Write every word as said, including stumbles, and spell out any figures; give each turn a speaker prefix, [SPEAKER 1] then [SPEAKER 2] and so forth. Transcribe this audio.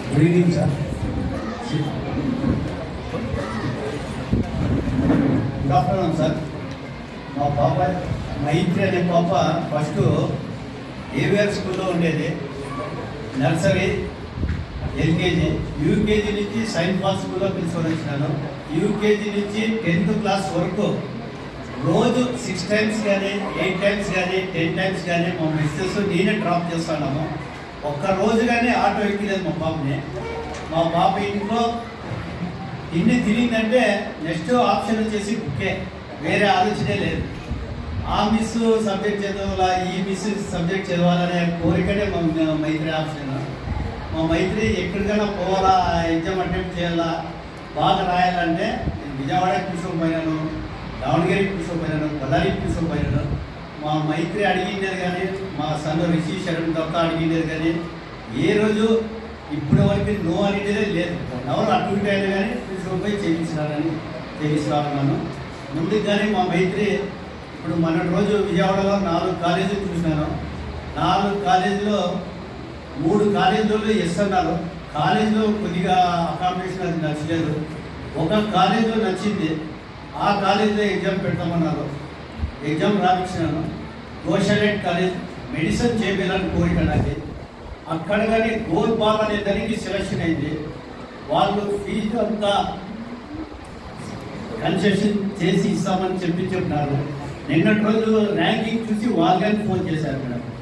[SPEAKER 1] Good evening sir. Good afternoon sir. మా పాప మైత్రి అనే పాప ఫస్ట్ ఏవిఆర్ స్కూల్లో ఉండేది. నర్సరీ, ఎల్కేజీ, యూకేజీ నుంచి సైన్స్ ఫాల్ స్కూల్లో పిలుచుకొని వచ్చినాను. యూకేజీ నుంచి టెన్త్ క్లాస్ వరకు రోజు సిక్స్ టైమ్స్ కానీ ఎయిట్ టైమ్స్ కానీ టెన్ టైమ్స్ కానీ మా మిస్సెస్ నేనే డ్రాప్ చేస్తున్నాము. ఒక్క రోజు కానీ ఆటో ఎక్కలేదు మా పాపని. మా పాప ఇంట్లో ఇన్ని తిరిగిందంటే నెక్స్ట్ ఆప్షన్ వచ్చేసి బుక్కే, వేరే ఆలోచనే లేదు. ఆ మిస్ సబ్జెక్ట్ చదవాలా, ఈ మిస్ సబ్జెక్ట్ చదవాలనే కోరికనే మా మైత్రి ఆప్షన్. మా మైత్రి ఎక్కడికైనా పోవాలా, ఎగ్జామ్ అటెంప్ట్ చేయాలా, బాగా రాయాలంటే నేను విజయవాడకి తీసుకుపోయినాను, దావణగిరికి తీసుకుపోయినాను, బళ్ళారికి తీసుకుపోయినాను. మా మైత్రి అడిగిండేది కానీ, మా సన్ రిషి శరణ్ దత్త అడిగిండేది కానీ ఏ రోజు ఇప్పటి వరకు నో అనేది లేదు. ఎవరు అటు ఇటు అయినా కానీ తీసుకుపోయి చేయించినారని చేయిస్తున్నాను. ముందుకు కానీ మా మైత్రి ఇప్పుడు మన రోజు విజయవాడలో నాలుగు కాలేజీలు చూసినాను. నాలుగు కాలేజీలో మూడు కాలేజీలో ఎస్ అన్నారు. కాలేజీలో కొద్దిగా అకామిడేషన్ అది నచ్చలేదు. ఒక కాలేజీలో నచ్చింది, ఆ కాలేజీలో ఎగ్జామ్ పెడతామన్నారు. ఎగ్జామ్ రాపించినాను. గోషాలెట్ కాలేజ్ మెడిసిన్ చేయాలని కోరిక నాకు. అక్కడ కానీ గోల్ బాల్ అనే దానికి సెలెక్షన్ అయింది. వాళ్ళు ఫీజు అంతా కన్సెషన్ చేసి ఇస్తామని చెప్పి చెప్పినారు. నిన్నటి రోజు ర్యాంకింగ్ చూసి వాళ్ళు కానీ ఫోన్ చేశారు మేడం.